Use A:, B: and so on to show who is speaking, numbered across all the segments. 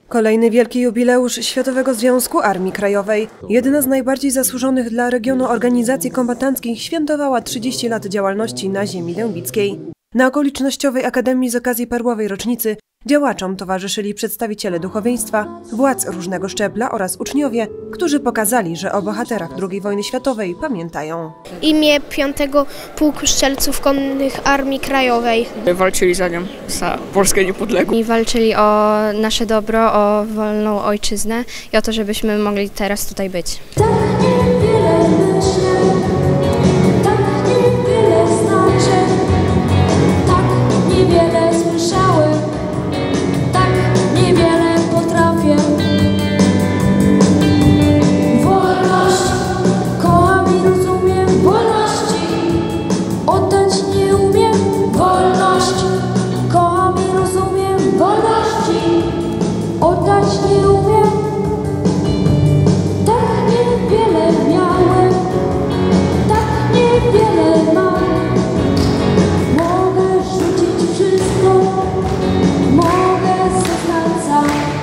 A: Kolejny wielki jubileusz Światowego Związku Armii Krajowej. Jedna z najbardziej zasłużonych dla regionu organizacji kombatanckich świętowała 30 lat działalności na ziemi dębickiej. Na okolicznościowej Akademii z okazji perłowej rocznicy działaczom towarzyszyli przedstawiciele duchowieństwa, władz różnego szczebla oraz uczniowie, którzy pokazali, że o bohaterach II wojny światowej pamiętają.
B: Imię 5. Pułku Strzelców Konnych Armii Krajowej.
C: Walczyli za nią, za Polskę niepodległą.
D: I walczyli o nasze dobro, o wolną ojczyznę i o to, żebyśmy mogli teraz tutaj być.
E: Tak niewiele myślę, tak niewiele znaczy, tak niewiele słyszałem, tak niewiele potrafię. Wolność, kocham i rozumiem, wolności oddać nie umiem. Wolność, kocham i rozumiem, wolności oddać nie umiem. Tak niewiele miałem, tak niewiele mam. Mogę rzucić wszystko, mogę zostać sam.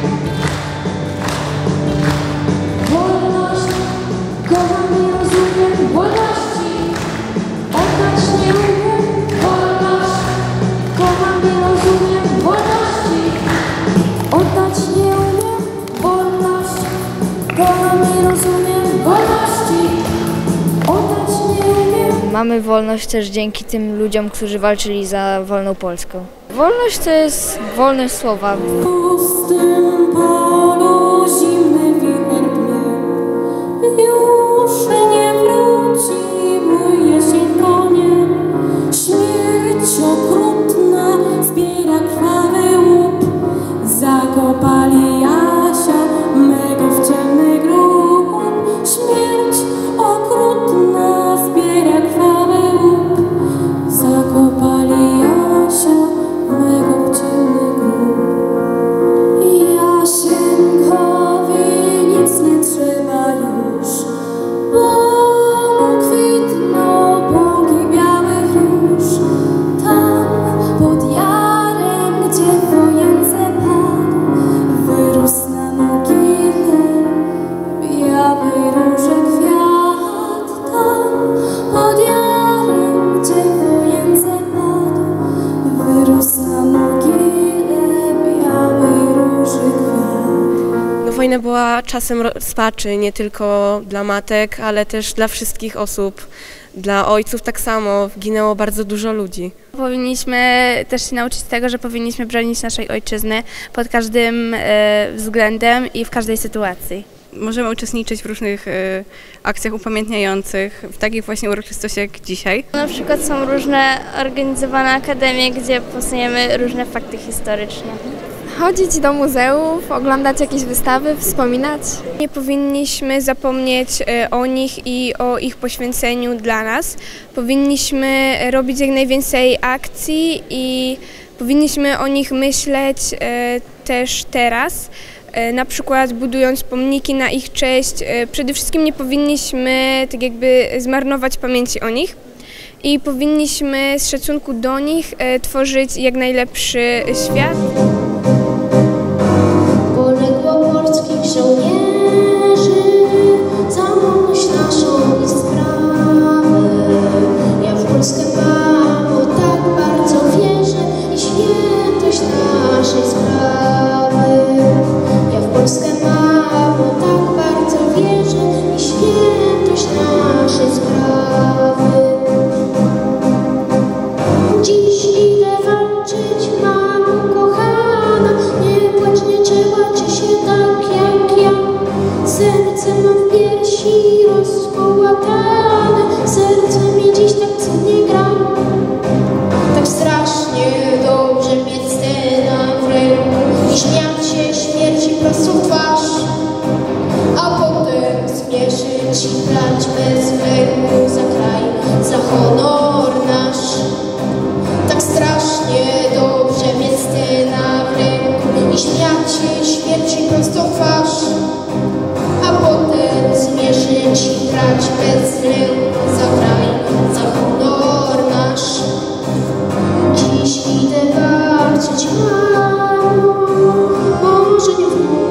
E: Wolność, kocham i rozumiem, wolności oddać nie umiem. Wolność, kocham i rozumiem, wolności oddać nie umiem. Wolność, kocham i rozumiem, wolności oddać nie umiem.
D: Mamy wolność też dzięki tym ludziom, którzy walczyli za wolną Polską. Wolność to jest wolność słowa.
E: W pustym polu zimny wicher dnie, już nie wróci mój jesień konie. Śmierć okrutna zbiera krwawy łup, zakopali Jasia mego w ciemny grób. Śmierć okrutna zbiera krwawy łup, zakopali Jasia mego w ciemny grób. Jasienkowi nic nie trzeba już, bo mu kwitną błąki białych róż. Tam pod jarem, gdzie w wojence padł, wyrósł na mogile białej róży kwiat. Tam pod jarem, gdzie w wojence padł, wyrósł na mogile białej róży kwiat.
F: Wojna była czasem rozpaczy nie tylko dla matek, ale też dla wszystkich osób. Dla ojców tak samo, ginęło bardzo dużo ludzi.
G: Powinniśmy też się nauczyć tego, że powinniśmy bronić naszej ojczyzny pod każdym względem i w każdej sytuacji.
C: Możemy uczestniczyć w różnych akcjach upamiętniających, w takich właśnie uroczystościach jak dzisiaj.
B: Na przykład są różne organizowane akademie, gdzie poznajemy różne fakty historyczne.
H: Chodzić do muzeów, oglądać jakieś wystawy, wspominać.
I: Nie powinniśmy zapomnieć o nich i o ich poświęceniu dla nas. Powinniśmy robić jak najwięcej akcji i powinniśmy o nich myśleć też teraz. Na przykład budując pomniki na ich cześć. Przede wszystkim nie powinniśmy tak jakby zmarnować pamięci o nich i powinniśmy z szacunku do nich tworzyć jak najlepszy świat.
E: Poległo polskich żołnierzy za wolność naszą i sprawę. Ja w Polskę mam, bo tak bardzo wierzę i świętość naszej sprawy. Ja w Polskę mam, bo tak bardzo wierzę i świętość naszej sprawy. Dziś idę walczyć, mamo kochana, nie płacz, nie trzeba się tak jak ja. Serce mam w piersi rozkołatane, serce mi dziś tak cennie gra. Tak strasznie dobrze mieć scenę w ręku i śmiać się śmierci prosto w twarz, a potem zmierzyć i brać bez lęku za kraj, za honor nasz. Tak strasznie dobrze mieć scenę w ręku i śmiać się śmierci prosto w twarz, a potem zmierzyć i brać bez lęku za kraj, za honor nasz. Dziś idę walczyć, mamo, może nie w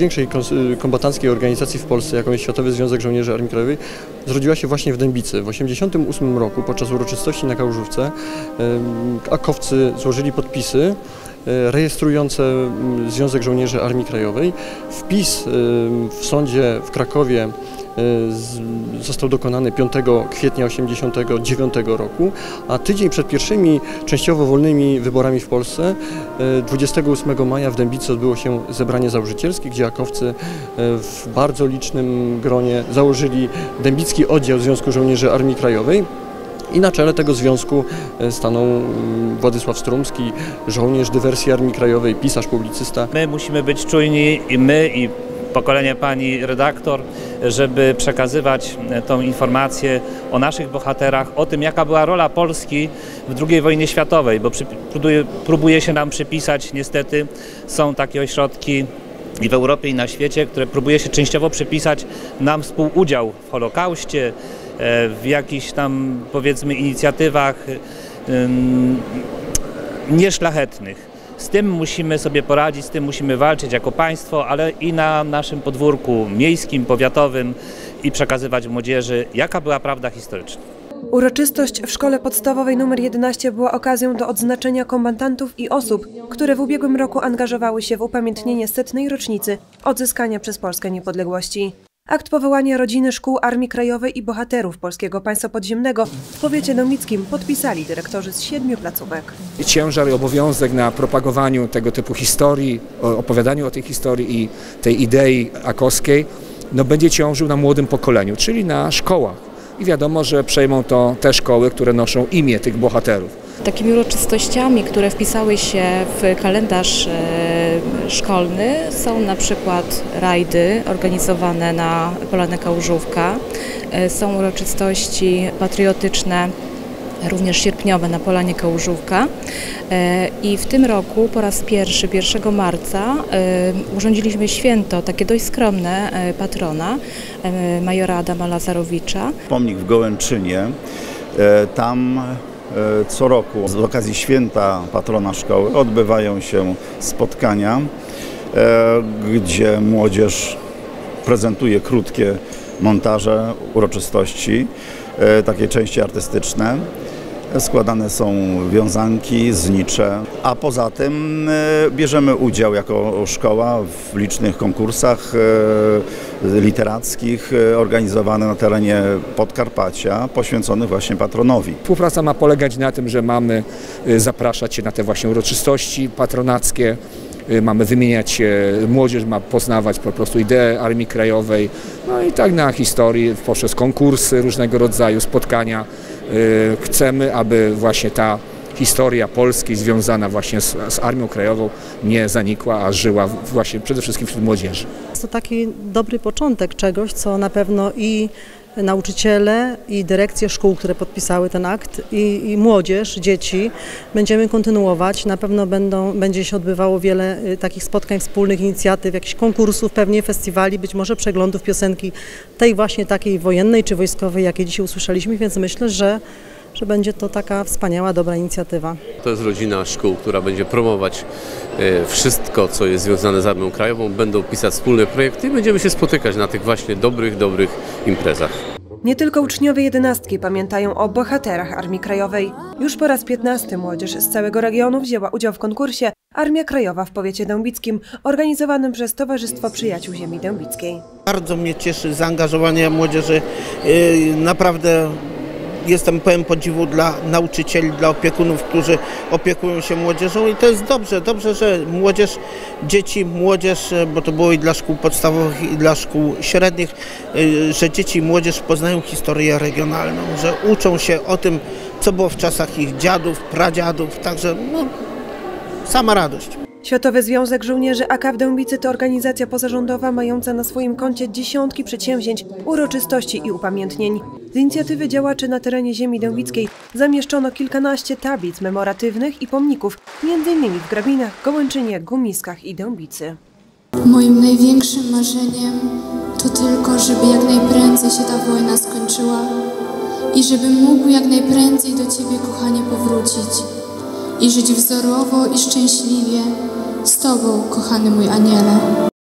J: największej kombatanckiej organizacji w Polsce, jaką jest Światowy Związek Żołnierzy Armii Krajowej, zrodziła się właśnie w Dębicy. W 1988 roku podczas uroczystości na Kałużówce akowcy złożyli podpisy rejestrujące Związek Żołnierzy Armii Krajowej. Wpis w sądzie w Krakowie został dokonany 5 kwietnia 1989 roku, a tydzień przed pierwszymi częściowo wolnymi wyborami w Polsce 28 maja w Dębicy odbyło się zebranie założycielskie, gdzie akowcy w bardzo licznym gronie założyli Dębicki Oddział Związku Żołnierzy Armii Krajowej. I na czele tego związku stanął Władysław Strumski, żołnierz dywersji Armii Krajowej, pisarz, publicysta.
K: My musimy być czujni i my, i pokolenie pani redaktor, żeby przekazywać tą informację o naszych bohaterach, o tym, jaka była rola Polski w II wojnie światowej, bo próbuje się nam przypisać, niestety są takie ośrodki i w Europie, i na świecie, które próbuje się częściowo przypisać nam współudział w Holokauście, w jakichś tam, powiedzmy, inicjatywach nieszlachetnych. Z tym musimy sobie poradzić, z tym musimy walczyć jako państwo, ale i na naszym podwórku miejskim, powiatowym i przekazywać młodzieży, jaka była prawda historyczna.
A: Uroczystość w Szkole Podstawowej nr 11 była okazją do odznaczenia kombatantów i osób, które w ubiegłym roku angażowały się w upamiętnienie 100. rocznicy odzyskania przez Polskę niepodległości. Akt powołania rodziny szkół Armii Krajowej i bohaterów Polskiego Państwa Podziemnego w powiecie dębickim podpisali dyrektorzy z 7 placówek.
L: Ciężar i obowiązek na propagowaniu tego typu historii, opowiadaniu o tej historii i tej idei akowskiej będzie ciążył na młodym pokoleniu, czyli na szkołach. I wiadomo, że przejmą to te szkoły, które noszą imię tych bohaterów.
M: Takimi uroczystościami, które wpisały się w kalendarz szkolny, są na przykład rajdy organizowane na Polanie Kałużówka, są uroczystości patriotyczne, również sierpniowe na Polanie Kałużówka i w tym roku po raz pierwszy, 1 marca, urządziliśmy święto, takie dość skromne, patrona, majora Adama Lazarowicza.
N: Pomnik w Gołęczynie, tam co roku z okazji święta patrona szkoły odbywają się spotkania, gdzie młodzież prezentuje krótkie montaże uroczystości, takie części artystyczne. Składane są wiązanki, znicze, a poza tym bierzemy udział jako szkoła w licznych konkursach literackich organizowanych na terenie Podkarpacia, poświęconych właśnie patronowi.
L: Współpraca ma polegać na tym, że mamy zapraszać się na te właśnie uroczystości patronackie, mamy wymieniać się, młodzież ma poznawać po prostu ideę Armii Krajowej, no i tak na historii, poprzez konkursy różnego rodzaju, spotkania. Chcemy, aby właśnie ta historia Polski związana właśnie z Armią Krajową nie zanikła, a żyła właśnie przede wszystkim wśród młodzieży.
O: Jest to taki dobry początek czegoś, co na pewno i nauczyciele, i dyrekcje szkół, które podpisały ten akt, i młodzież, dzieci będziemy kontynuować. Na pewno będzie się odbywało wiele takich spotkań wspólnych, inicjatyw, jakichś konkursów, pewnie festiwali, być może przeglądów piosenki tej właśnie takiej wojennej czy wojskowej, jakiej dzisiaj usłyszeliśmy, więc myślę, że będzie to taka wspaniała, dobra inicjatywa.
P: To jest rodzina szkół, która będzie promować wszystko, co jest związane z Armią Krajową. Będą pisać wspólne projekty i będziemy się spotykać na tych właśnie dobrych imprezach.
A: Nie tylko uczniowie 11 pamiętają o bohaterach Armii Krajowej. Już po raz 15 młodzież z całego regionu wzięła udział w konkursie Armia Krajowa w powiecie dębickim, organizowanym przez Towarzystwo Przyjaciół Ziemi Dębickiej.
Q: Bardzo mnie cieszy zaangażowanie młodzieży. Naprawdę jestem pełen podziwu dla nauczycieli, dla opiekunów, którzy opiekują się młodzieżą i to jest dobrze, że młodzież, bo to było i dla szkół podstawowych, i dla szkół średnich, że dzieci i młodzież poznają historię regionalną, że uczą się o tym, co było w czasach ich dziadów, pradziadów, także sama radość.
A: Światowy Związek Żołnierzy AK w Dębicy to organizacja pozarządowa mająca na swoim koncie dziesiątki przedsięwzięć, uroczystości i upamiętnień. Z inicjatywy działaczy na terenie ziemi dębickiej zamieszczono kilkanaście tablic memoratywnych i pomników, m.in. w Grabinach, Gołęczynie, Gumiskach i Dębicy.
E: Moim największym marzeniem to tylko, żeby jak najprędzej się ta wojna skończyła i żebym mógł jak najprędzej do Ciebie, kochanie, powrócić i żyć wzorowo i szczęśliwie z Tobą, kochany mój aniele.